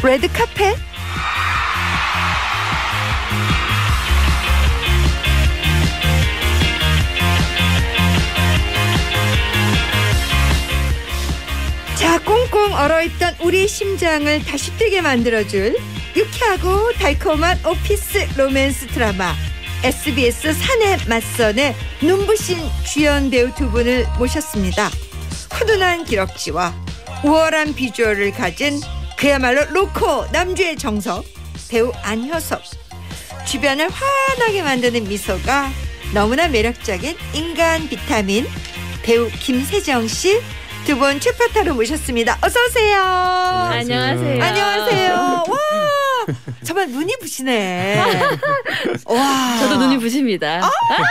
레드카펫. 자, 꽁꽁 얼어있던 우리 심장을 다시 뛰게 만들어줄 유쾌하고 달콤한 오피스 로맨스 드라마 SBS 사내 맞선의 눈부신 주연 배우 두 분을 모셨습니다. 훈훈한 기럭지와 우월한 비주얼을 가진 그야말로 로코 남주의 정석 배우 안효섭, 주변을 환하게 만드는 미소가 너무나 매력적인 인간 비타민 배우 김세정씨 두 분 최파타로 모셨습니다. 어서 오세요. 안녕하세요. 안녕하세요. 와, 정말 눈이 부시네. 와, 저도 눈이 부십니다.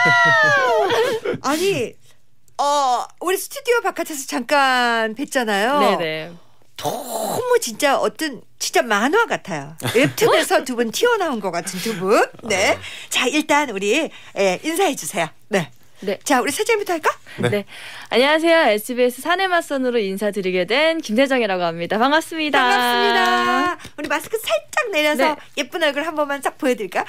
아니, 우리 스튜디오 바깥에서 잠깐 뵀잖아요. 네네. 너무 진짜 진짜 만화 같아요. 웹툰에서 두 분 튀어나온 것 같은 두 분. 네. 자, 일단 우리 인사해 주세요. 네. 네. 자, 우리 세정부터 할까? 네. 안녕하세요. SBS 사내 맞선으로 인사드리게 된 김세정이라고 합니다. 반갑습니다. 반갑습니다. 우리 마스크 살짝 내려서 네. 예쁜 얼굴 한 번만 싹 보여드릴까요?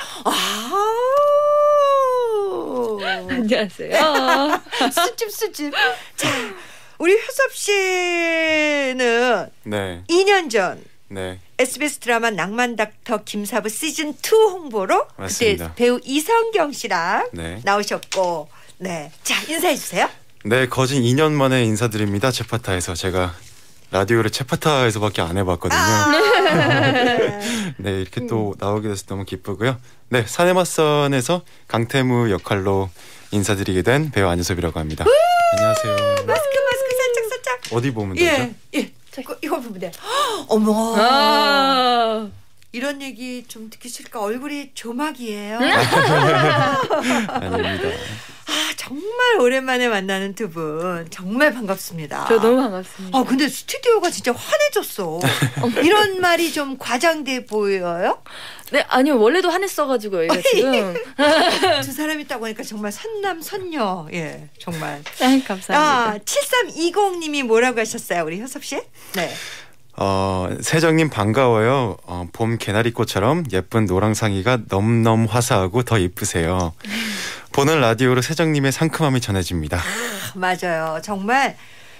안녕하세요. 수줍. 자, 우리 효섭 씨는 네. 2년 전 네. SBS 드라마 낭만 닥터 김사부 시즌 2 홍보로 맞습니다. 그때 배우 이성경 씨랑 네. 나오셨고, 네. 자, 인사해 주세요. 네, 거진 2년 만에 인사드립니다. 체파타에서 제가 라디오를 체파타에서밖에 안 해봤거든요. 네, 이렇게 또 나오게 돼서 너무 기쁘고요. 네, 사내맞선에서 강태무 역할로 인사드리게 된 배우 안효섭이라고 합니다. 안녕하세요. 마스크 살짝. 어디 보면 되죠? 예. 이거 보면 돼. 어머. 이런 얘기 좀 듣기 싫을까? 얼굴이 조막이에요. 아닙니다. 정말 오랜만에 만나는 두 분 정말 반갑습니다. 저 너무 반갑습니다. 근데 스튜디오가 진짜 환해졌어. 이런 말이 좀 과장돼 보여요? 네, 아니요. 원래도 한했어가지고 여기가 지금. 두 사람 있다고 하니까 정말 선남선녀. 예, 정말. 감사합니다. 7320님이 뭐라고 하셨어요, 우리 효섭 씨? 네. 세정님 반가워요. 봄 개나리꽃처럼 예쁜 노랑상이가 넘넘 화사하고 더 예쁘세요. 보는 라디오로 세정님의 상큼함이 전해집니다. 맞아요. 정말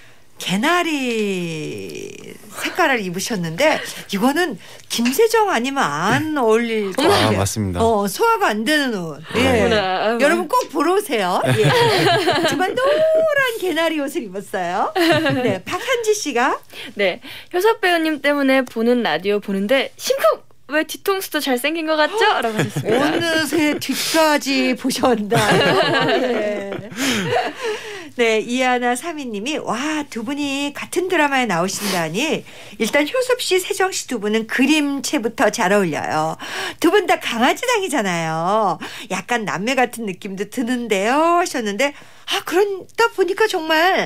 개나리 색깔을 입으셨는데 이거는 김세정 아니면 안 어울릴 것 같아요. 맞습니다. 소화가 안 되는 옷. 예. 여러분 꼭 보러 오세요. 예. 정말 노란 개나리 옷을 입었어요. 네, 박한지 씨가 네, 효섭 배우님 때문에 보는 라디오 보는데 심쿵! 왜 뒤통수도 잘생긴 것 같죠? 라고 하셨습니다. 어느새 뒤까지 보셨나요? 예. 네, 이하나 사미님이 와, 두 분이 같은 드라마에 나오신다니 일단 효섭 씨, 세정 씨 두 분은 그림체부터 잘 어울려요. 두 분 다 강아지상이잖아요. 약간 남매 같은 느낌도 드는데요 하셨는데 그러다 보니까 정말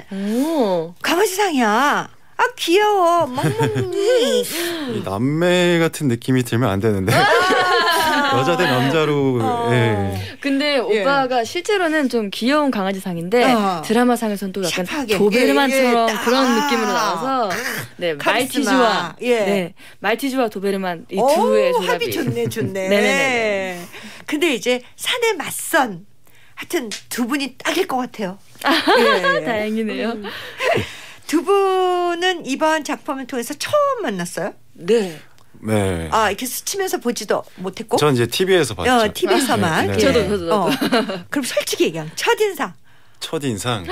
강아지상이야. 귀여워. 멍멍이. 남매 같은 느낌이 들면 안 되는데. 여자 대 남자로. 예. 근데 오빠가 실제로는 좀 귀여운 강아지상인데 드라마상에서는 또 약간 샤프하게. 도베르만처럼 그런 느낌으로 나와서 네, 카리스마. 말티즈와 도베르만 이 두의 조합이 합이 좋네. 네네네. 근데 이제 산에 맞선 하여튼 두 분이 딱일 것 같아요. 다행이네요. 두 분은 이번 작품을 통해서 처음 만났어요? 네. 네. 이렇게 스치면서 보지도 못했고? 전 이제 TV에서 봤죠. TV에서만. 네. 저도. 그럼 솔직히 얘기하면 첫인상. 첫인상.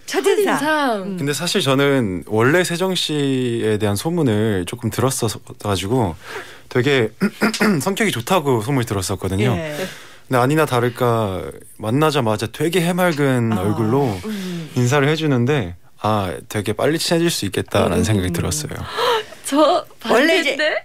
첫인상. 근데 사실 저는 원래 세정 씨에 대한 소문을 조금 들었어가지고 되게 성격이 좋다고 소문을 들었었거든요. 근데 아니나 다를까 만나자마자 되게 해맑은 얼굴로 인사를 해주는데 되게 빨리 친해질 수 있겠다라는 생각이 들었어요. 저 원래 이제 그래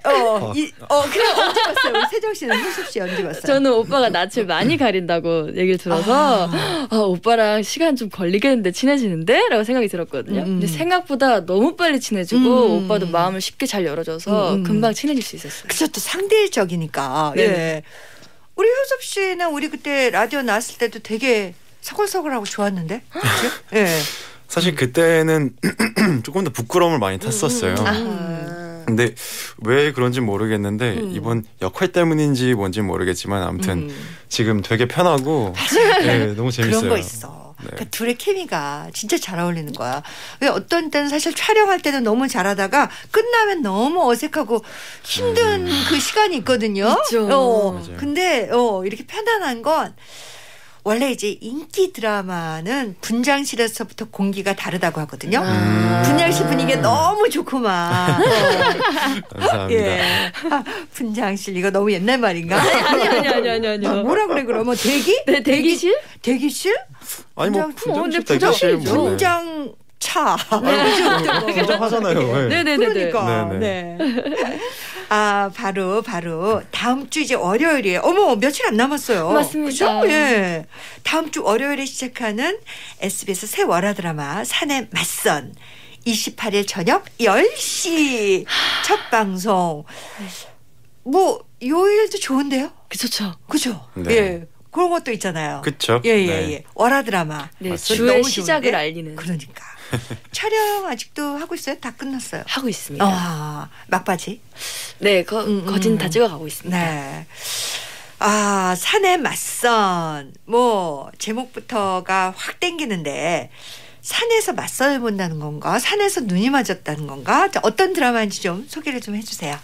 언제 봤어요? 우리 세정 씨는 효섭 씨 언제 봤어요? 저는 오빠가 낯을 많이 가린다고 얘기를 들어서 오빠랑 시간 좀 걸리겠는데 친해지는데? 라고 생각이 들었거든요. 근데 생각보다 너무 빨리 친해지고 오빠도 마음을 쉽게 잘 열어줘서 금방 친해질 수 있었어요. 그쵸, 또 상대적이니까. 예. 우리 효섭 씨는 우리 그때 라디오 나왔을 때도 되게 서글서글하고 좋았는데? 예. 사실 그때는 조금 더 부끄러움을 많이 탔었어요. 근데 왜 그런지 모르겠는데 이번 역할 때문인지 뭔지 모르겠지만 아무튼 지금 되게 편하고 네, 너무 재밌어요. 그런 거 있어. 네. 그러니까 둘의 케미가 진짜 잘 어울리는 거야. 왜 어떤 때는 사실 촬영할 때는 너무 잘하다가 끝나면 너무 어색하고 힘든 그 시간이 있거든요. 있죠. 근데 이렇게 편안한 건 원래 이제 인기 드라마는 분장실에서부터 공기가 다르다고 하거든요. 분장실 분위기가 너무 좋구만. 감사합니다. 예. 분장실 이거 너무 옛날 말인가? 아니. 뭐라 그래 그러면 대기? 네, 대기실? 대기실? 아니 뭐 분장실, 대기실 뭐 분장차. 분장하잖아요. 네네네. 그러니까. 네. 아 바로 다음 주 이제 월요일이에요. 어머 며칠 안 남았어요. 맞습니다. 그죠? 예. 다음 주 월요일에 시작하는 SBS 새 월화 드라마 산의 맞선 28일 저녁 10시 첫 방송. 뭐 요일도 좋은데요? 그렇죠. 그죠? 네. 예. 그런 것도 있잖아요. 그쵸? 예. 네. 월화 드라마. 네, 그거 주의 너무 시작을 좋은데? 알리는. 그러니까. 촬영 아직도 하고 있어요? 다 끝났어요. 하고 있습니다. 아, 막바지? 네, 거진 다 찍어가고 있습니다. 네. 아, 산의 맞선. 뭐, 제목부터가 확 땡기는데, 산에서 맞선을 본다는 건가? 산에서 눈이 맞았다는 건가? 어떤 드라마인지 좀 소개를 좀 해주세요.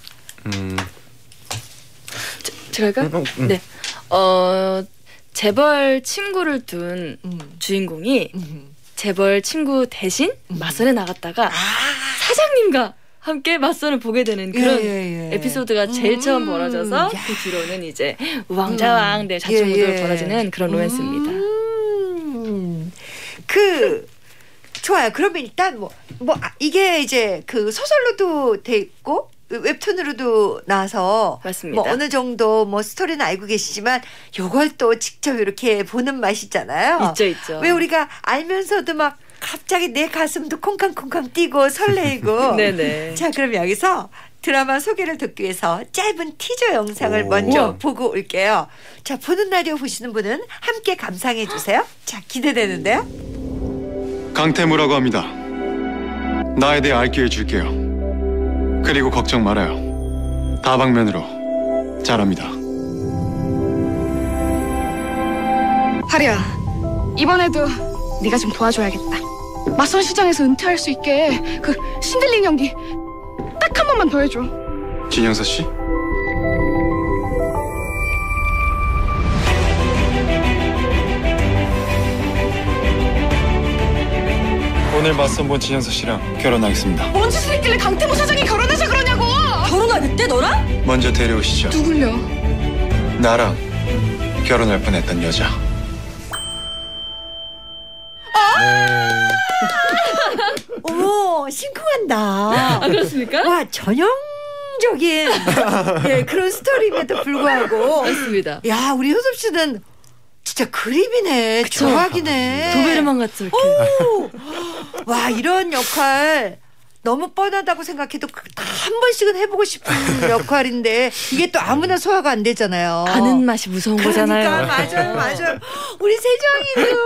제가 할까요? 네. 재벌 친구를 둔 주인공이 재벌 친구 대신 맞선에 나갔다가 사장님과 함께 맞선을 보게 되는 그런 에피소드가 제일 처음 벌어져서 그 뒤로는 이제 우왕좌왕 내 좌충우돌 벌어지는 그런 로맨스입니다. 좋아요. 그러면 일단 이게 이제 그 소설로도 돼 있고 웹툰으로도 나와서 맞습니다. 뭐 어느 정도 뭐 스토리는 알고 계시지만 요걸 또 직접 이렇게 보는 맛이 있잖아요. 있죠. 왜 우리가 알면서도 막 갑자기 내 가슴도 콩캉콩캉 뛰고 설레이고. 네네. 자, 그럼 여기서 드라마 소개를 듣기 위해서 짧은 티저 영상을 먼저 보고 올게요. 자, 보는 라디오 보시는 분은 함께 감상해 주세요. 자, 기대되는데요. 강태무라고 합니다. 나에 대해 알 기회 줄게요. 그리고 걱정 말아요. 다방면으로 잘합니다. 하리야, 이번에도 네가 좀 도와줘야겠다. 맞선 시장에서 은퇴할 수 있게 그 신들린 연기 딱 한 번만 더 해줘. 진영서 씨? 오늘 맞선 본 진영서 씨랑 결혼하겠습니다. 뭔 짓을 했길래 강태모 사장이 결혼해서 그러냐고. 결혼하겠대 너랑? 먼저 데려오시죠. 누굴요? 나랑 결혼할 뻔했던 여자. 어머, 심쿵한다. 그렇습니까? 와, 전형적인 그런 스토리임에도 불구하고. 맞습니다. 야, 우리 효섭 씨는 진짜 그림이네. 조각이네. 도베르만 같죠. 이렇게. 와, 이런 역할 너무 뻔하다고 생각해도 한 번씩은 해보고 싶은 역할인데 이게 또 아무나 소화가 안 되잖아요. 아는 맛이 무서운 거잖아요. 그러니까 맞아요. 우리 세정이도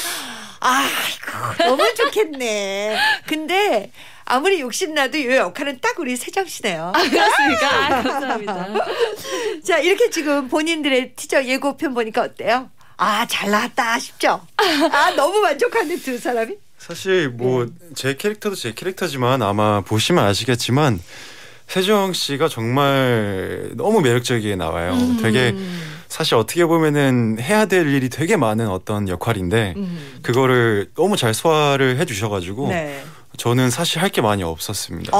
아이고 너무 좋겠네. 근데 아무리 욕심나도 이 역할은 딱 우리 세정 씨네요. 그렇습니까? 감사합니다. 자, 이렇게 지금 본인들의 티저 예고편 보니까 어때요? 잘 나왔다 싶죠? 너무 만족하는 두 사람이? 사실 뭐 제 캐릭터도 제 캐릭터지만 아마 보시면 아시겠지만 세정 씨가 정말 너무 매력적이게 나와요. 되게 사실 어떻게 보면은 해야 될 일이 되게 많은 어떤 역할인데 그거를 너무 잘 소화를 해주셔가지고 저는 사실 할 게 많이 없었습니다.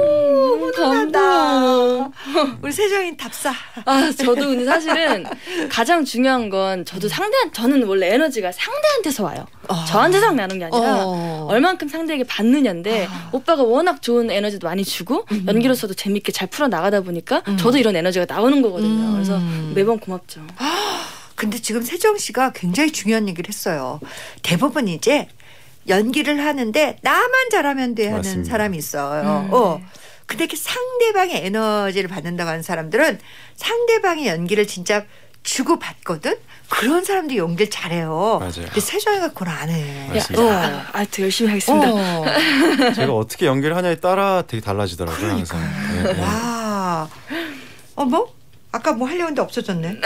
훈훈하다. 우리 세정인 답사. 저도 근데 사실은 가장 중요한 건 저는 원래 에너지가 상대한테서 와요. 저한테서 나는 게 아니라 얼만큼 상대에게 받느냐인데 오빠가 워낙 좋은 에너지도 많이 주고 연기로서도 재밌게 잘 풀어 나가다 보니까 저도 이런 에너지가 나오는 거거든요. 그래서 매번 고맙죠. 근데 지금 세정 씨가 굉장히 중요한 얘기를 했어요. 대부분 이제 연기를 하는데 나만 잘하면 돼 하는 맞습니다. 사람이 있어요. 근데 이렇게 상대방의 에너지를 받는다고 하는 사람들은 상대방의 연기를 진짜 주고 받거든. 그런 사람들이 연기를 잘해요. 맞아요. 근데 세정이가 그걸 안 해. 맞습니다. 더 열심히 하겠습니다. 제가 어떻게 연기를 하냐에 따라 되게 달라지더라고요. 항상. 네, 네. 와. 뭐? 아까 뭐 하려고 했는데 없어졌네.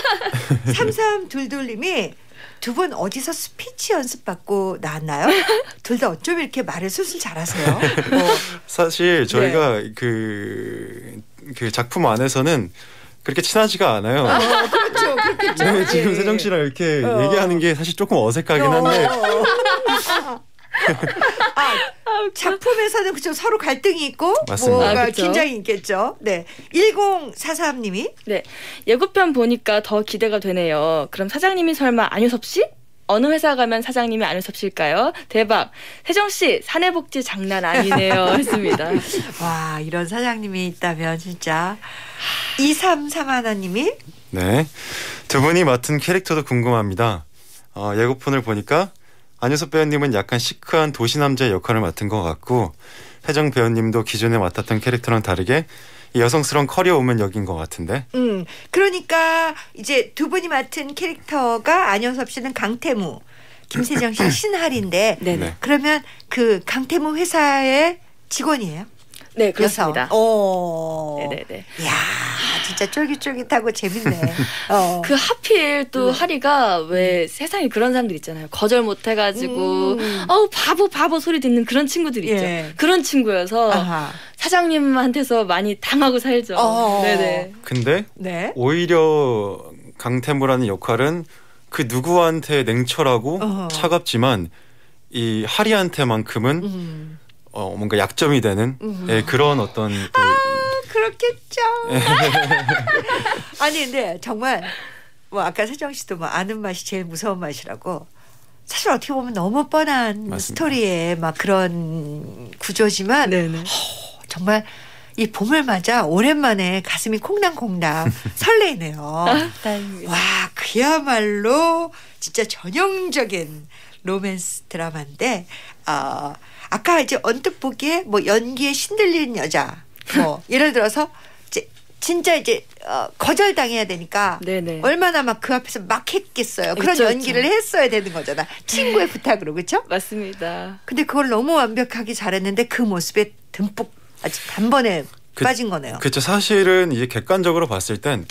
3322님이 두 분 어디서 스피치 연습받고 나왔나요? 둘 다 어쩜 이렇게 말을 술술 잘하세요? 사실 저희가 그 작품 안에서는 그렇게 친하지가 않아요. 그렇죠. 그렇겠죠. 네, 지금 예. 세정 씨랑 이렇게 얘기하는 게 사실 조금 어색하긴 한데 작품에서는 그쵸, 서로 갈등이 있고 맞습니다. 뭐가 그쵸. 긴장이 있겠죠. 네, 1043님이 네, 예고편 보니까 더 기대가 되네요. 그럼 사장님이 설마 안유섭 씨? 어느 회사 가면 사장님이 안유섭 씨일까요? 대박. 혜정 씨 사내복지 장난 아니네요. 했습니다. 와, 이런 사장님이 있다면 진짜 2331님이 네, 두 분이 맡은 캐릭터도 궁금합니다. 예고편을 보니까 안유섭 배우님은 약간 시크한 도시남자의 역할을 맡은 것 같고 혜정 배우님도 기존에 맡았던 캐릭터랑 다르게 여성스러운 커리어 우먼 역인 것 같은데. 그러니까 이제 두 분이 맡은 캐릭터가 안현섭 씨는 강태무, 김세정 씨 신하리인데 네네. 그러면 그 강태무 회사의 직원이에요? 네, 그렇습니다. 여성. 오. 네네네. 이야, 진짜 쫄깃쫄깃하고 재밌네. 그 하필 또 하리가 왜 세상에 그런 사람들 있잖아요. 거절 못 해가지고 어우 바보 소리 듣는 그런 친구들 있죠. 예. 그런 친구여서 아하. 사장님한테서 많이 당하고 살죠. 네네. 근데 네. 오히려 강태무라는 역할은 그 누구한테 냉철하고 어허. 차갑지만 이 하리한테만큼은 뭔가 약점이 되는 그런 어떤 또 그렇겠죠. 아니 근데 정말 뭐 아까 세정 씨도 뭐 아는 맛이 제일 무서운 맛이라고 사실 어떻게 보면 너무 뻔한 맞습니다. 스토리의 막 그런 구조지만 네네. 정말 이 봄을 맞아 오랜만에 가슴이 콩당콩당 설레이네요. 다행입니다. 와, 그야말로 진짜 전형적인 로맨스 드라마인데 아까 이제 언뜻 보기에 뭐 연기에 신들리는 여자 뭐 예를 들어서 이제 진짜 이제 거절당해야 되니까 네네. 얼마나 막 그 앞에서 막 했겠어요. 그런 그쵸, 연기를 그쵸. 했어야 되는 거잖아. 친구의 부탁으로 그렇죠? 맞습니다. 근데 그걸 너무 완벽하게 잘했는데 그 모습에 듬뿍 아주 단번에 빠진 거네요. 그렇죠. 사실은 이제 객관적으로 봤을 땐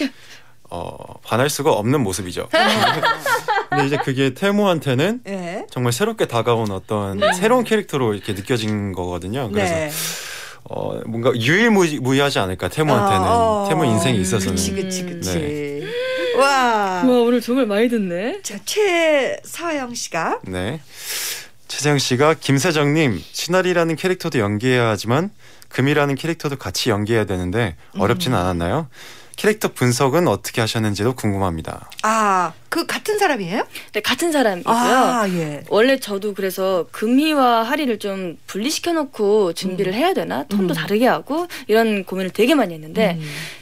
반할 수가 없는 모습이죠. 근데 이제 그게 태모한테는 네. 정말 새롭게 다가온 어떤 새로운 캐릭터로 이렇게 느껴진 거거든요. 그래서 네. 뭔가 유일무이하지 않을까 태모한테는 태모 인생에 있어서는. 그치. 와. 와 오늘 정말 많이 듣네. 자, 최서영 씨가 네. 최재영 씨가 김세정님 신하리라는 캐릭터도 연기해야 하지만 금이라는 캐릭터도 같이 연기해야 되는데 어렵지는 않았나요? 캐릭터 분석은 어떻게 하셨는지도 궁금합니다. 그 같은 사람이에요? 네, 같은 사람이고요. 예. 원래 저도 그래서 금희와 하리를 좀 분리시켜놓고 준비를 해야 되나? 톤도 다르게 하고 이런 고민을 되게 많이 했는데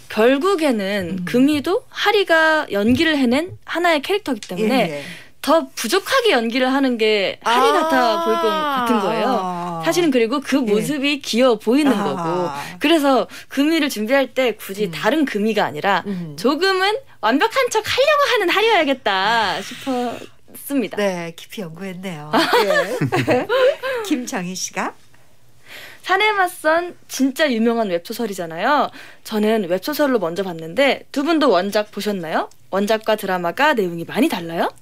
결국에는 금희도 하리가 연기를 해낸 하나의 캐릭터이기 때문에 예. 더 부족하게 연기를 하는 게 하리 같아 보일 것 같은 거예요. 사실은 그리고 그 모습이 귀여워 보이는 거고 그래서 금희를 준비할 때 굳이 다른 금희가 아니라 조금은 완벽한 척 하려고 하는 하리여야겠다 싶었습니다. 네, 깊이 연구했네요. 예. 김정희 씨가 산에 맞선 진짜 유명한 웹소설이잖아요. 저는 웹소설로 먼저 봤는데 두 분도 원작 보셨나요? 원작과 드라마가 내용이 많이 달라요?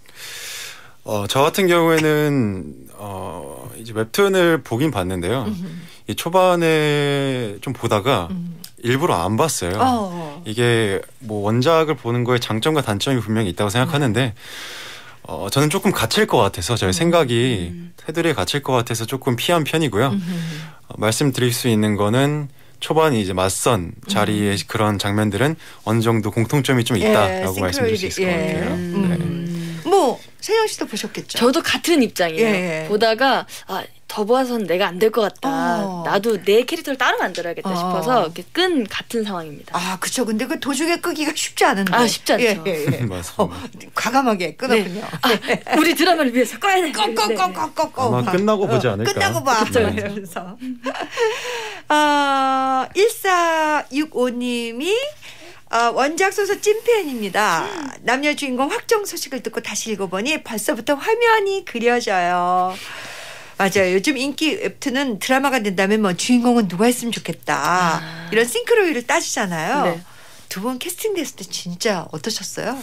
저 같은 경우에는 이제 웹툰을 보긴 봤는데요. 이 초반에 좀 보다가 일부러 안 봤어요. 이게 뭐 원작을 보는 거에 장점과 단점이 분명히 있다고 생각하는데 저는 조금 갇힐 것 같아서 저의 생각이 테두리에 갇힐 것 같아서 조금 피한 편이고요. 말씀드릴 수 있는 거는 초반에 이제 맞선 자리의 그런 장면들은 어느 정도 공통점이 좀 있다라고 말씀드릴 수 있을 것 같아요. 네. 뭐 세영 씨도 보셨겠죠? 저도 같은 입장이에요. 예. 보다가 더 보아서는 내가 안 될 것 같다. 나도 내 캐릭터를 따로 만들어야겠다 싶어서 이렇게 끈 같은 상황입니다. 그쵸. 근데 그 도중에 끄기가 쉽지 않은데. 쉽지 않죠. 맞습니다. 과감하게 끊었군요. 우리 드라마를 위해서 꺼야 돼. 꺼. 아마 끝나고 보지 않을까. 끝나고 봐. 그쵸. 이러면서. 1465님이 원작 소설 찐팬입니다. 남녀 주인공 확정 소식을 듣고 다시 읽어보니 벌써부터 화면이 그려져요. 맞아요. 요즘 인기 웹툰은 드라마가 된다면 뭐 주인공은 누가 했으면 좋겠다. 이런 싱크로율을 따지잖아요. 네. 두 분 캐스팅 됐을 때 진짜 어떠셨어요?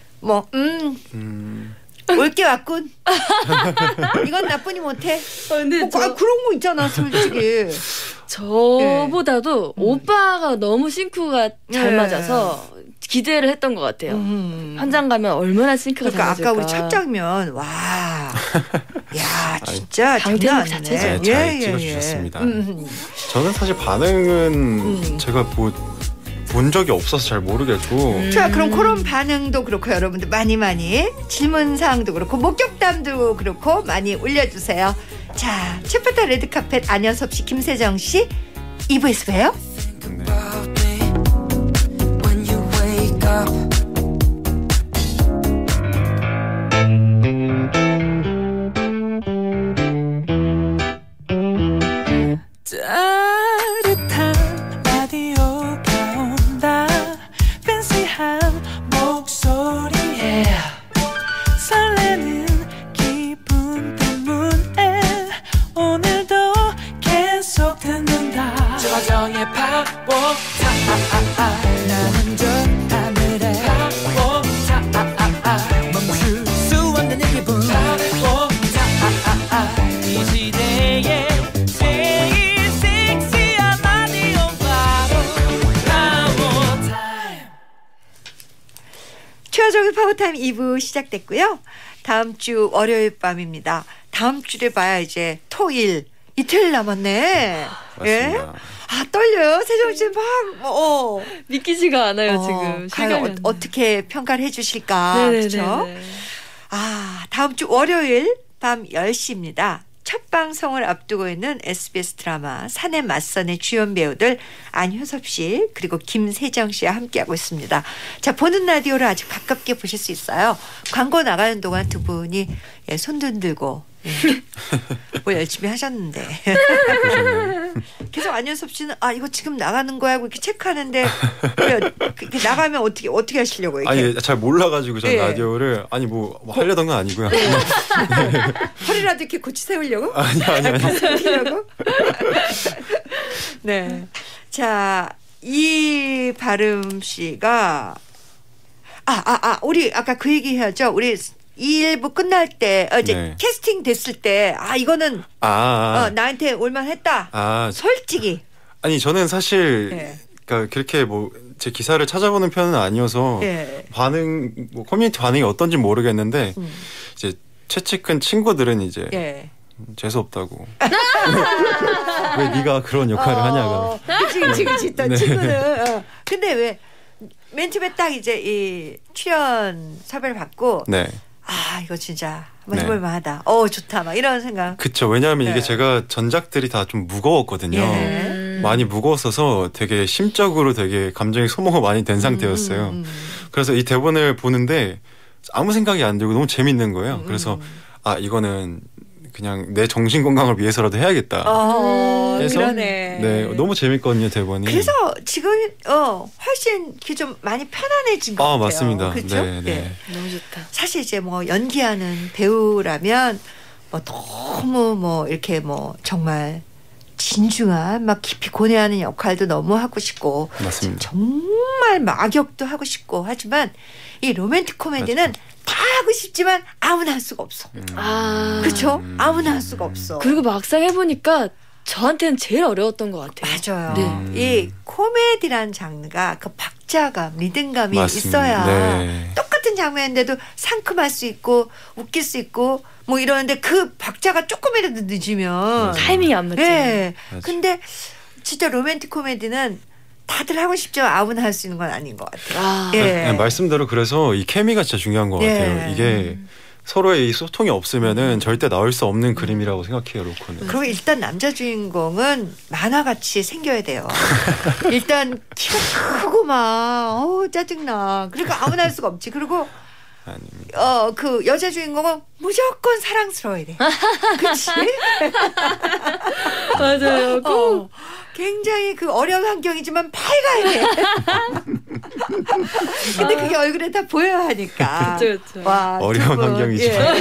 올게 왔군. 이건 나쁘니 못해. 근데 그런 거 있잖아, 솔직히. 저보다도 오빠가 너무 싱크가 잘 네. 맞아서 기대를 했던 것 같아요. 현장 가면 얼마나 싱크가 그러니까 잘 맞을까. 아까 우리 첫 장면 와, 야 진짜 강태국 장난 아니네. 자체죠. 잘 찍어주셨습니다. 저는 사실 반응은 제가 본 적이 없어서 잘 모르겠고. 자, 그럼 그런 반응도 그렇고 여러분들 많이 질문 사항도 그렇고 목격담도 그렇고 많이 올려주세요. 자, 최파타 레드카펫 안현섭 씨, 김세정 씨 2부에서 봬요. 따뜻한 라디오가 온다. 팬시한 목소리에 설레는 기분 때문에 오늘도 계속 듣는다. 조정의 팝워타 나는 저 하늘에 팝워타 멈출 수 없는 이 기분 팝워타 이 시대에 제일 섹시한 라디오 바로 팝워타임. 최하정의 파워타임 2부 시작됐고요. 다음 주 월요일 밤입니다. 다음 주를 봐야 이제 토일 이틀 남았네. 맞습니다. 떨려요. 세정 씨 막 믿기지가 않아요 지금. 과연 어떻게 평가를 해주실까. 그렇죠? 네네네. 다음 주 월요일 밤 10시입니다. 첫 방송을 앞두고 있는 SBS 드라마 산의 맞선의 주연 배우들 안효섭 씨 그리고 김세정 씨와 함께하고 있습니다. 자, 보는 라디오를 아주 가깝게 보실 수 있어요. 광고 나가는 동안 두 분이 손 들고 뭐 열심히 하셨는데 계속 안효섭 씨는 이거 지금 나가는 거야 하고 이렇게 체크하는데 이렇게 나가면 어떻게 하시려고 이렇게. 아니 잘 몰라가지고 전 네. 라디오를 뭐 하려던 건 아니고요. 허리라도 이렇게 고치 세우려고? 아니. 가슴 네. 자, 이바름 씨가 우리 아까 그 얘기 해야죠. 우리 2일부 끝날 때 이제 네. 캐스팅 됐을 때 이거는 나한테 올만했다. 솔직히. 아니 저는 사실 네. 그러니까 그렇게 뭐 제 기사를 찾아보는 편은 아니어서 네. 반응 커뮤니티 반응이 어떤지 모르겠는데 이제 최측근 친구들은 이제 예. 재수 없다고. 왜 네가 그런 역할을 하냐가. 그치. 또 네. 친구는. 근데 왜 맨 처음에 딱 이제 이 출연 섭외를 받고 네. 이거 진짜 한번 네. 해볼 만하다. 좋다. 막 이런 생각. 그쵸. 왜냐하면 네. 이게 제가 전작들이 다 좀 무거웠거든요. 예. 많이 무거웠어서 되게 심적으로 되게 감정이 소모가 많이 된 상태였어요. 그래서 이 대본을 보는데 아무 생각이 안 들고 너무 재밌는 거예요. 그래서 이거는 그냥 내 정신 건강을 위해서라도 해야겠다. 그래서 그러네. 네, 너무 재밌거든요 대본이. 그래서 지금 훨씬 좀 많이 편안해진 것 같아요. 맞습니다. 그렇죠? 네. 너무 좋다. 사실 이제 뭐 연기하는 배우라면 뭐 너무 이렇게 정말 진중한 막 깊이 고뇌하는 역할도 너무 하고 싶고 맞습니다. 정말 악역도 하고 싶고 하지만 이 로맨틱 코미디는 다 하고 싶지만 아무나 할 수가 없어. 그렇죠? 아무나 할 수가 없어. 그리고 막상 해보니까 저한테는 제일 어려웠던 것 같아요. 맞아요. 이 코미디란 장르가 그 박자감, 리듬감이 맞습니다. 있어야 네. 똑같은 장면인데도 상큼할 수 있고 웃길 수 있고 뭐 이러는데 그 박자가 조금이라도 늦으면 타이밍이 안 맞죠. 네. 맞아요. 근데 진짜 로맨틱 코미디는 다들 하고 싶지만 아무나 할 수 있는 건 아닌 것 같아요. 네, 말씀대로 그래서 이 케미가 진짜 중요한 것 같아요. 이게 서로의 이 소통이 없으면은 절대 나올 수 없는 그림이라고 생각해요, 로코는. 그리고 일단 남자 주인공은 만화같이 생겨야 돼요. 일단 키가 크고 막 짜증나. 그리고 아무나 할 수가 없지. 그리고 그 여자 주인공은 무조건 사랑스러워야 돼. 그렇지? 맞아요. 굉장히 그 어려운 환경이지만 밝아야 돼. 근데 그게 얼굴에 다 보여야 하니까. 그렇죠. 와, 어려운 환경이지만.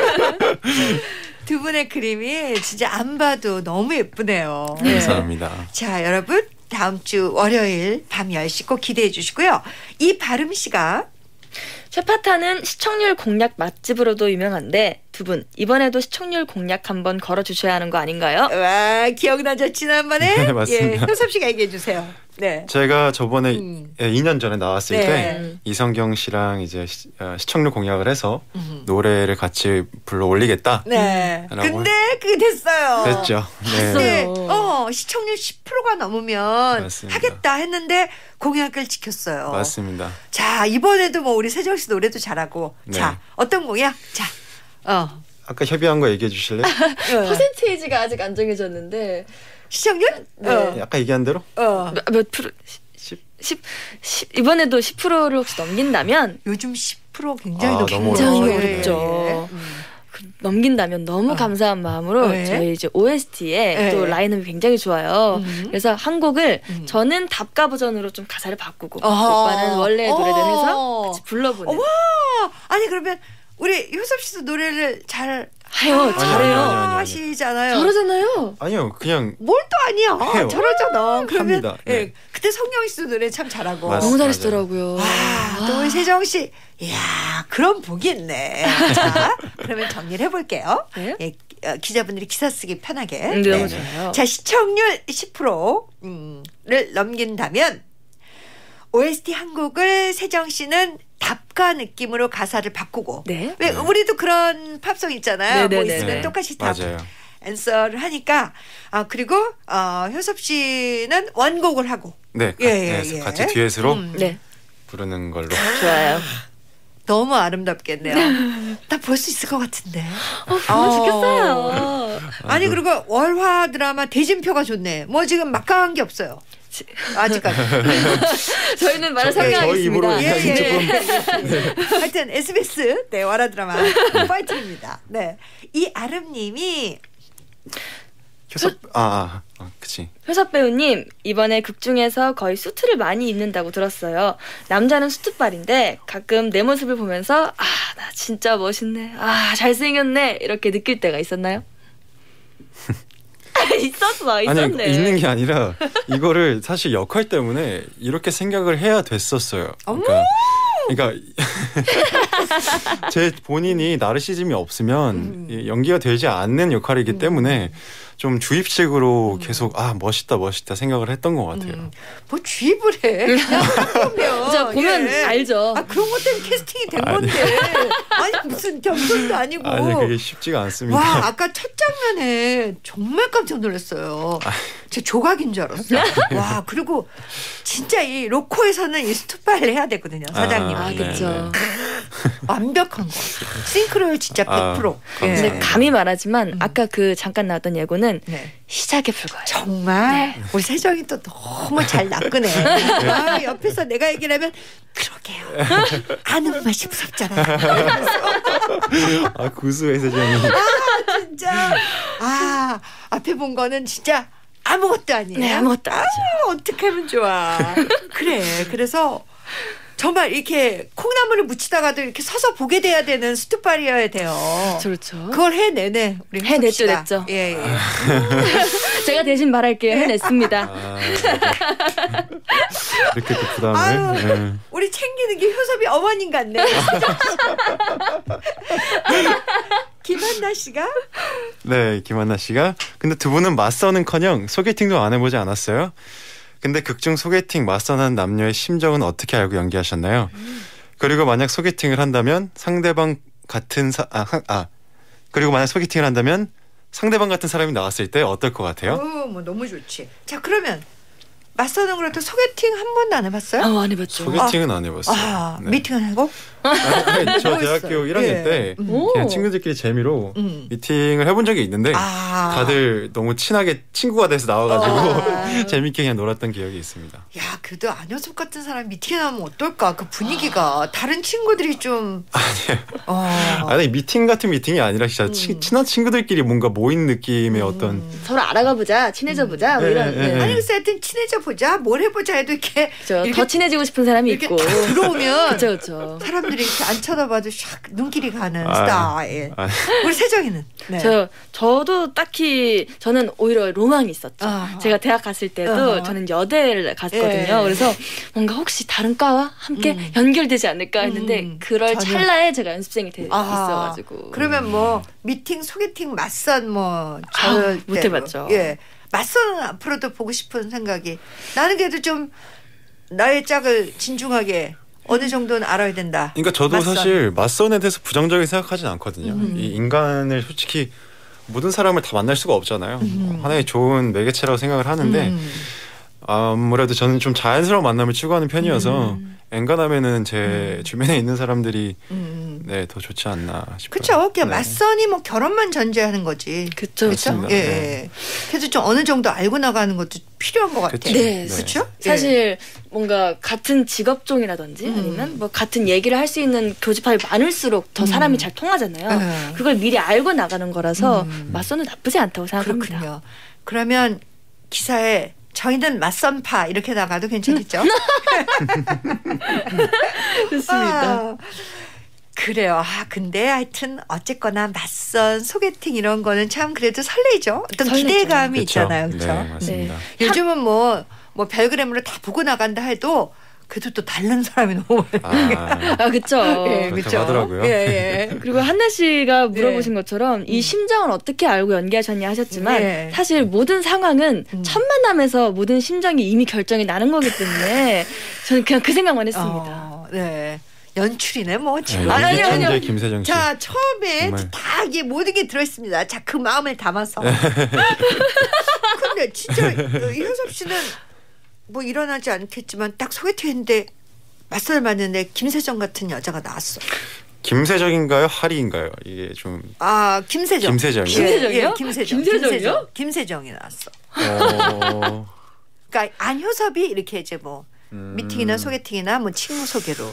두 분의 그림이 진짜 안 봐도 너무 예쁘네요. 감사합니다. 자, 여러분 다음 주 월요일 밤 10시 꼭 기대해 주시고요. 이 바름 씨가 쇠파타는 시청률 공략 맛집으로도 유명한데 두 분 이번에도 시청률 공략 한번 걸어주셔야 하는 거 아닌가요? 와, 기억나죠? 지난번에 네, 맞습니다. 효섭 씨가 얘기해 주세요. 네. 제가 저번에 2년 전에 나왔을 네. 때 이성경 씨랑 이제 시청률 공약을 해서 노래를 같이 불러 올리겠다. 네. 라고 근데 그게 됐어요. 됐죠. 네. 네. 시청률 10%가 넘으면 맞습니다. 하겠다 했는데 공약을 지켰어요. 맞습니다. 자, 이번에도 뭐 우리 세정 씨 노래도 잘하고. 네. 자, 어떤 공약? 자. 아까 협의한 거 얘기해 주실래요? 퍼센테이지가 아직 안 정해졌는데 시청률? 아까 얘기한 대로? 몇 프로? 10 이번에도 10%를 혹시 넘긴다면 요즘 10% 굉장히 아, 높은 너무 굉장히 어렵죠. 어렵죠. 넘긴다면 너무 감사한 마음으로 네. 저희 이제 OST에 네. 또 라인업이 굉장히 좋아요. 그래서 한 곡을 저는 답가 버전으로 좀 가사를 바꾸고 오빠는 원래 노래를 해서 같이 불러보는. 아니 그러면 우리 효섭 씨도 노래를 잘 해요. 잘해요. 아니요. 하시잖아요. 잘하잖아요. 아니요, 그냥 뭘 또 아니야. 해요. 잘하잖아. 그러면 합니다. 네. 예, 그때 성경 씨도 노래 참 잘하고. 맞습니다. 너무 잘하시더라고요. 또 우리 세정 씨, 이야, 그런 복이 있네. 자, 그러면 정리를 해볼게요. 네. 예, 기자분들이 기사 쓰기 편하게. 너무 좋아요. 자, 시청률 10%를 넘긴다면 OST 한 곡을 세정 씨는 답가 느낌으로 가사를 바꾸고. 네. 왜 우리도 그런 팝송 있잖아요. 네네네. 뭐 있으면 네. 똑같이 답. 맞아요. 앤서를 하니까 그리고 효섭 씨는 원곡을 하고 네, 예. 같이 뒤에서로 네. 부르는 걸로. 좋아요. 너무 아름답겠네요. 나 볼 수 있을 것 같은데. 너무 좋겠어요. 아니 그리고 월화 드라마 대진표가 좋네. 뭐 지금 막강한 게 없어요. 아직까지. 저희는 말을 저희 입으로 상상하겠습니다. 조금 하여튼 SBS 네 월화 드라마 파이팅입니다. 네, 이 아름님이 그치. 효섭 배우님 이번에 극 중에서 거의 수트를 많이 입는다고 들었어요. 남자는 수트빨인데 가끔 내 모습을 보면서 나 진짜 멋있네. 잘생겼네. 이렇게 느낄 때가 있었나요? 있었네. 아니 있는 게 아니라 이거를 사실 역할 때문에 이렇게 생각을 해야 됐었어요. 그러니까 제 본인이 나르시즘이 없으면 이 연기가 되지 않는 역할이기 때문에 좀 주입식으로 계속 멋있다 생각을 했던 것 같아요. 뭐 주입을 해. 그냥 보면. 진짜 보면 알죠. 그런 것 때문에 캐스팅이 된 건데. 아니 무슨 겸손도 아니고. 아니 그게 쉽지가 않습니다. 와 아까 첫 장면에 정말 깜짝 놀랐어요. 제 조각인 줄 알았어요. 와 그리고 진짜 이 로코에서는 이 스투파를 해야 되거든요. 사장님이. 그렇죠. 완벽한 거. 싱크로율 진짜 100%. 근데 감히 말하지만 아까 그 잠깐 나왔던 예고는 네. 시작에 불과해요. 정말 우리 세정이 또 너무 잘 낚으네. 옆에서 내가 얘기를 하면 그러게요. 아는 맛이 무섭잖아요. 구수해 세정이. 진짜 앞에 본 거는 진짜 아무것도 아니에요. 네, 아무것도 아니죠. 어떻게 하면 좋아. 그래. 그래서 정말 이렇게 콩나물을 묻히다가도 이렇게 서서 보게 돼야 되는 스투파리여야 돼요. 그렇죠. 그걸 해내네. 우리 해냈죠. 예. 제가 대신 말할게요. 해냈습니다. 이렇게 또 부담을. 네. 우리 챙기는 게 효섭이 어머님 같네. 김한나 씨가? 네, 김한나 씨가. 근데 두 분은 맞서는커녕 소개팅도 안 해보지 않았어요? 근데 극중 소개팅 맞서는 남녀의 심정은 어떻게 알고 연기하셨나요? 그리고 만약 소개팅을 한다면 상대방 같은 사람이 나왔을 때 어떨 것 같아요? 뭐 너무 좋지. 자 그러면 맞서는 그래도 소개팅 한 번도 안 해봤어요? 안 해봤죠. 소개팅은 안 해봤어요. 네. 미팅을 하고? 저 대학교 1학년 때 그냥 친구들끼리 재미로 미팅을 해본 적이 있는데 다들 너무 친하게 친구가 돼서 나와가지고 재밌게 그냥 놀았던 기억이 있습니다. 야 그래도 안효섭 같은 사람 미팅에 나오면 어떨까? 그 분위기가 다른 친구들이 좀 아니 미팅 같은 미팅이 아니라 진짜 친한 친구들끼리 뭔가 모인 느낌의 어떤 서로 알아가 보자, 친해져 보자, 뭐 이런. 아니 글쎄 하여튼 친해져 해보자, 뭘 해보자 해도 이렇게 더 친해지고 싶은 사람이 이렇게 있고 딱 들어오면 그쵸. 사람들이 이렇게 안 쳐다봐도 샥 눈길이 가는 스타일. 우리 세정이는 네. 저도 딱히 저는 오히려 로망이 있었죠. 제가 대학 갔을 때도 저는 여대를 갔거든요. 그래서 뭔가 혹시 다른 과와 함께 연결되지 않을까 했는데 그럴 찰나에 제가 연습생이 있어가지고. 그러면 뭐 미팅, 소개팅, 맞선 뭐 못 해봤죠. 예, 맞선 앞으로도 보고 싶은 생각이. 나는 그래도 좀 나의 짝을 진중하게 어느 정도는 알아야 된다. 그러니까 저도 맞선. 사실 맞선에 대해서 부정적인 생각하진 않거든요. 이 인간을 솔직히 모든 사람을 다 만날 수가 없잖아요. 하나의 좋은 매개체라고 생각을 하는데 아무래도 저는 좀 자연스러운 만남을 추구하는 편이어서 엔간하면은 제 주변에 있는 사람들이 네, 더 좋지 않나 싶어요. 그렇죠. 그냥 네. 맞선이 뭐 결혼만 전제하는 거지. 그렇죠. 예. 네. 그래서 좀 어느 정도 알고 나가는 것도 필요한 것 같아요. 네. 그렇죠. 사실 뭔가 같은 직업종이라든지 아니면 뭐 같은 얘기를 할 수 있는 교집합이 많을수록 더 사람이 잘 통하잖아요. 그걸 미리 알고 나가는 거라서 맞선은 나쁘지 않다고 생각합니다. 그렇군요. 그러면 기사에 저희는 맞선파 이렇게 나가도 괜찮겠죠? 좋습니다. 그래요. 근데 하여튼 어쨌거나 맞선, 소개팅 이런 거는 참 그래도 설레죠. 어떤 설레죠. 기대감이 그쵸? 있잖아요. 그렇죠? 네, 맞습니다. 요즘은 뭐 별그램으로 다 보고 나간다 해도 그래도 또 다른 사람이 너무 많아요. 그렇죠. 예, 그렇다고 그렇죠. 하더라고요. 예. 그리고 한나 씨가 물어보신 것처럼 이 심정을 어떻게 알고 연기하셨냐 하셨지만 네. 사실 모든 상황은 첫 만남에서 모든 심정이 이미 결정이 나는 거기 때문에 저는 그냥 그 생각만 했습니다. 네. 연출이네 뭐 지금. 연기 천재 김세정 씨. 자, 처음에 정말. 다 이게 모든 게 들어있습니다. 자, 그 마음을 담아서. 근데 진짜 이효섭 씨는 뭐 일어나지 않겠지만 딱 소개팅했는데 맞선을 맞는데 김세정 같은 여자가 나왔어. 김세정인가요? 하리인가요? 이게 좀 김세정. 김세정이요? 김세정이요? 김세정이요? 김세정이 나왔어. 그러니까 안효섭이 이렇게 이제 뭐 미팅이나 소개팅이나 뭐 친구 소개로.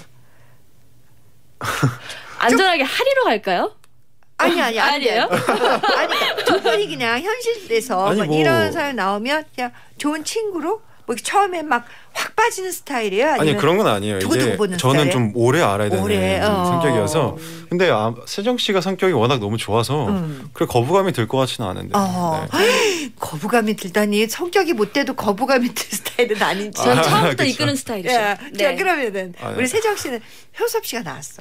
안전하게 하리로 갈까요? 아니에요. 아니에요? 두 분이 그냥 현실에서 아니, 뭐 이런 사람 나오면 그냥 좋은 친구로 뭐 처음에 막 확 빠지는 스타일이에요? 아니면 그런 건 아니에요. 두고두고 이게 보는 저는 스타일이에요? 좀 오래 알아야 되는 성격이어서. 근데 세정 씨가 성격이 워낙 너무 좋아서 그래 거부감이 들 것 같지는 않은데. 네. 거부감이 들다니. 성격이 못 돼도 거부감이 들 스타일은 아닌지. 전 처음부터 그쵸. 이끄는 스타일이죠. 자, 네. 그러면은 네. 우리 세정 씨는 효섭 씨가 나왔어.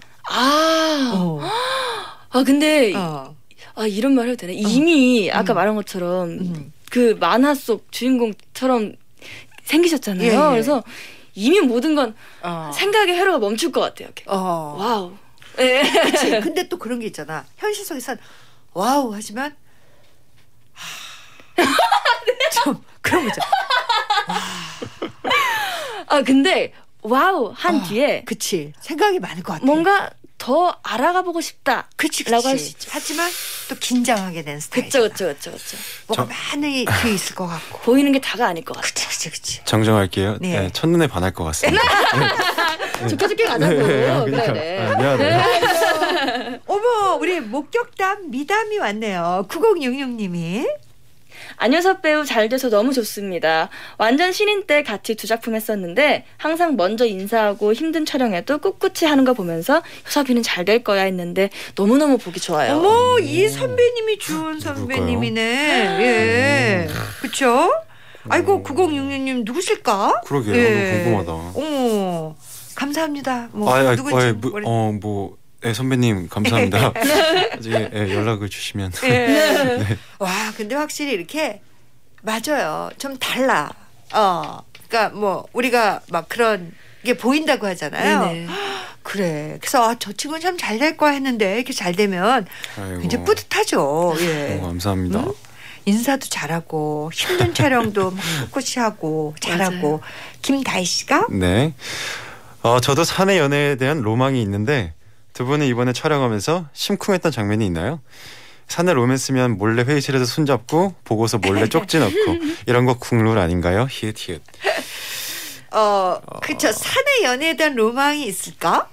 근데 이런 말 해도 되나? 이미 아까 말한 것처럼 그 만화 속 주인공처럼 생기셨잖아요. 예. 그래서 이미 모든 건 생각의 회로가 멈출 것 같아요. 이렇게. 와우. 네. 그치. 근데 또 그런 게 있잖아. 현실 속에선 와우 하지만 좀 그런 거죠. 근데 와우 한 뒤에 그치. 생각이 많을 것 같아. 뭔가 더 알아가 보고 싶다. 그치. 라고 할 수 있죠. 하지만 또 긴장하게 된 스타일. 그쵸. 뭐가 많이 뒤에 있을 것 같고. 보이는 게 다가 아닐 것 같아요. 그치. 정정할게요. 네. 네, 첫눈에 반할 것 같습니다. 좋게 가자고. 그러니까. 그래. 미안해요. 어머, 우리 목격담 미담이 왔네요. 9066님이. 안효섭 배우 잘 돼서 너무 좋습니다. 완전 신인 때 같이 두 작품 했었는데 항상 먼저 인사하고 힘든 촬영에도 꿋꿋이 하는 거 보면서 효섭이는 잘 될 거야 했는데 너무너무 보기 좋아요. 어머, 이 선배님이 좋은 선배님이네. 예. 그쵸? 아이고, 9066님 누구실까? 그러게요. 예. 너무 궁금하다. 어머, 감사합니다. 뭐 누군지. 선배님 감사합니다. 나중에 연락을 주시면. 네. 와, 근데 확실히 이렇게 맞아요. 좀 달라. 그러니까 뭐 우리가 막 그런 게 보인다고 하잖아요. 네네. 그래. 그래서 저 친구는 참 잘 될 거야 했는데 이렇게 잘 되면 굉장히 뿌듯하죠. 예. 감사합니다. 인사도 잘하고 힘든 촬영도 막 꿋꿋이 하고 잘하고. 김다희 씨가? 네. 저도 사내 연애에 대한 로망이 있는데 두 분은 이번에 촬영하면서 심쿵했던 장면이 있나요? 사내 로맨스면 몰래 회의실에서 손잡고 보고서 몰래 쪽지 넣고 이런 거 국룰 아닌가요? 히읗. 그쵸. 사내 연애에 대한 로망이 있을까?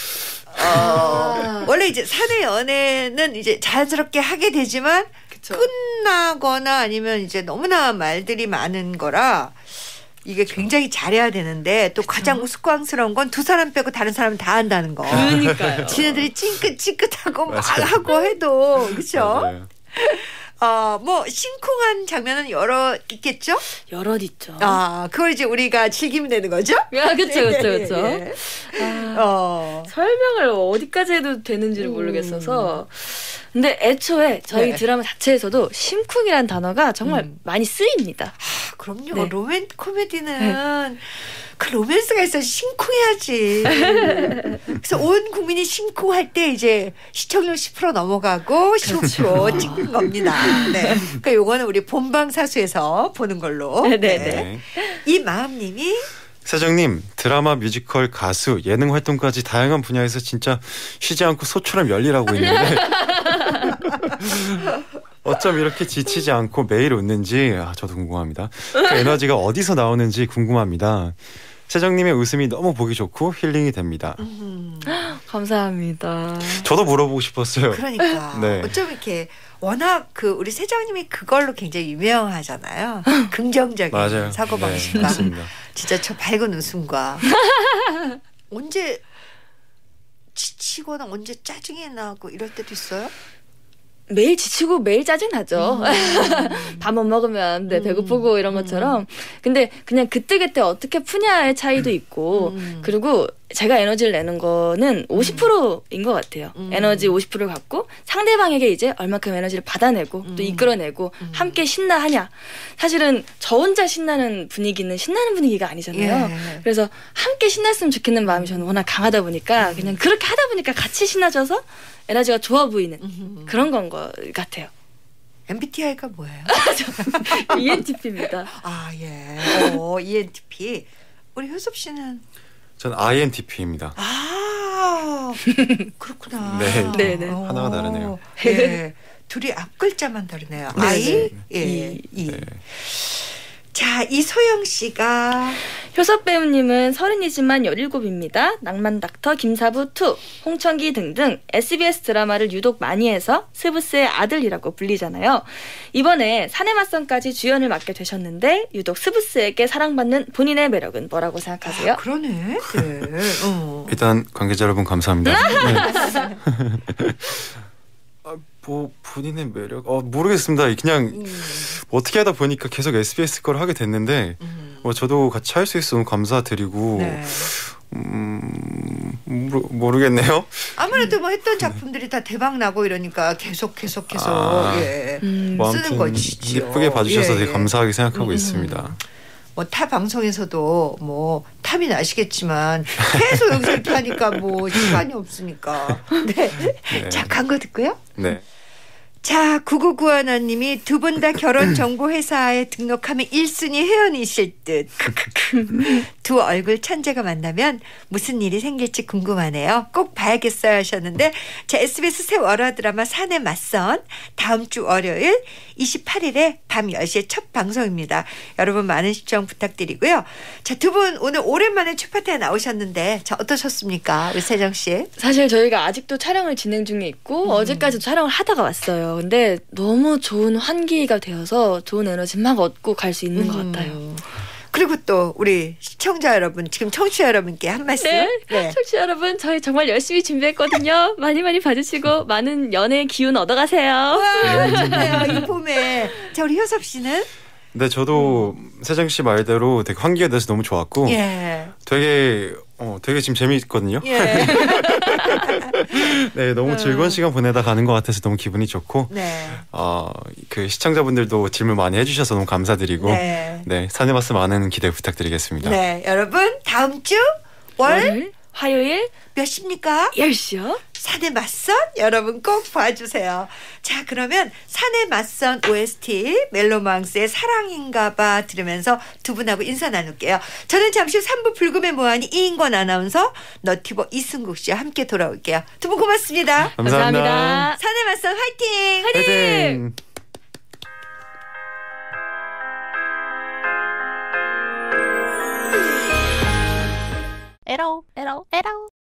원래 이제 사내 연애는 이제 자연스럽게 하게 되지만 끝나거나 아니면 이제 너무나 말들이 많은 거라 이게 굉장히 잘해야 되는데 또 가장 우스꽝스러운 건 두 사람 빼고 다른 사람은 다 한다는 거. 그러니까요. 지네들이 찡긋찡긋하고 막 하고 해도 그렇죠. 뭐 싱쿵한 장면은 여러 있겠죠? 여럿 있죠. 그걸 이제 우리가 즐기면 되는 거죠? 그렇죠. 설명을 어디까지 해도 되는지를 모르겠어서. 근데 애초에 저희 드라마 자체에서도 심쿵이라는 단어가 정말 많이 쓰입니다. 그럼요. 네. 로맨 코미디는 그 로맨스가 있어야지 심쿵해야지. 그래서 온 국민이 심쿵할 때 이제 시청률 10% 넘어가고 15% 찍는 겁니다. 네. 그러니까 요거는 우리 본방사수에서 보는 걸로. 네. 이마음님이 세정님, 드라마, 뮤지컬, 가수, 예능 활동까지 다양한 분야에서 진짜 쉬지 않고 소처럼 열일하고 있는데 어쩜 이렇게 지치지 않고 매일 웃는지 저도 궁금합니다. 그 에너지가 어디서 나오는지 궁금합니다. 세정님의 웃음이 너무 보기 좋고 힐링이 됩니다. 감사합니다. 저도 물어보고 싶었어요. 그러니까 네. 어쩜 이렇게 워낙 그 우리 세정님이 그걸로 굉장히 유명하잖아요. 긍정적인 맞아요. 사고방식과 네, 맞습니다. 진짜 저 밝은 웃음과 언제 지치거나 언제 짜증이 나고 이럴 때도 있어요? 매일 지치고 매일 짜증나죠. 밥 못 먹으면 배고프고 이런 것처럼. 근데 그냥 그때그때 어떻게 푸냐의 차이도 있고 그리고 제가 에너지를 내는 거는 50%인 것 같아요. 에너지 50%를 갖고 상대방에게 이제 얼마큼 에너지를 받아내고 또 이끌어내고 함께 신나하냐. 사실은 저 혼자 신나는 분위기는 신나는 분위기가 아니잖아요. 예. 그래서 함께 신났으면 좋겠는 마음이 저는 워낙 강하다 보니까 그냥 그렇게 하다 보니까 같이 신나져서 에너지가 좋아 보이는 그런 건 것 같아요. MBTI가 뭐예요? ENTP입니다. 예. ENTP. 우리 효섭 씨는 전 INTP입니다. 그렇구나. 네. 하나가 다르네요. 네. 둘이 앞글자만 다르네요. 네. I, 이. 이. 자, 이소영 씨가 효섭 배우님은 30이지만 17입니다. 낭만닥터, 김사부2, 홍천기 등등 SBS 드라마를 유독 많이 해서 스브스의 아들이라고 불리잖아요. 이번에 사내 맞선까지 주연을 맡게 되셨는데 유독 스브스에게 사랑받는 본인의 매력은 뭐라고 생각하세요? 그러네. 네. 일단 관계자 여러분 감사합니다. 네. 뭐 본인의 매력 모르겠습니다. 그냥 어떻게 하다 보니까 계속 SBS 걸 하게 됐는데 뭐 저도 같이 할 수 있어서 너무 감사드리고 네. 모르겠네요. 아무래도 뭐 했던 작품들이 다 대박 나고 이러니까 계속 예. 뭐 쓰는 아무튼 거지요. 예쁘게 봐주셔서 예, 되게 예. 감사하게 생각하고 있습니다. 뭐 타 방송에서도 뭐 탑이 나시겠지만 계속 여기서 이렇게 하니까 뭐 시간이 없으니까. 네. 네. 자, 광고 듣고요. 네. 자, 9991님이 두 분 다 결혼정보회사에 등록하면 1순위 회원이실 듯. 두 얼굴 천재가 만나면 무슨 일이 생길지 궁금하네요. 꼭 봐야겠어요 하셨는데 자, SBS 새 월화 드라마 사내 맞선 다음 주 월요일 28일에 밤 10시에 첫 방송입니다. 여러분 많은 시청 부탁드리고요. 자, 두 분 오늘 오랜만에 최파트에 나오셨는데 자, 어떠셨습니까? 우리 세정 씨. 사실 저희가 아직도 촬영을 진행 중에 있고 어제까지 촬영을 하다가 왔어요. 근데 너무 좋은 환기가 되어서 좋은 에너지 막 얻고 갈 수 있는 것 같아요. 그리고 또 우리 시청자 여러분, 지금 청취자 여러분께 한 말씀. 네. 청취자 여러분, 저희 정말 열심히 준비했거든요. 많이 봐주시고 많은 연애의 기운 얻어가세요. 와, 좋네요. 이 봄에. 자, 우리 효섭 씨는? 네, 저도 세정 씨 말대로 되게 환기가 돼서 너무 좋았고 예. 되게 지금 재미있거든요. 예. 네, 너무 즐거운 시간 보내다 가는 것 같아서 너무 기분이 좋고 네. 그 시청자분들도 질문 많이 해주셔서 너무 감사드리고 네. 사내 말씀 많은 기대 부탁드리겠습니다. 네, 여러분 다음 주 월 화요일 몇 시입니까? 10시요. 사내 맞선 여러분 꼭 봐주세요. 자, 그러면 사내 맞선 OST 멜로망스의 사랑인가봐 들으면서 두 분하고 인사 나눌게요. 저는 잠시 후 3부 불금의 모하니 이인권 아나운서, 너튜버 이승국 씨와 함께 돌아올게요. 두 분 고맙습니다. 감사합니다. 사내 맞선 화이팅! 화이팅! 에라오.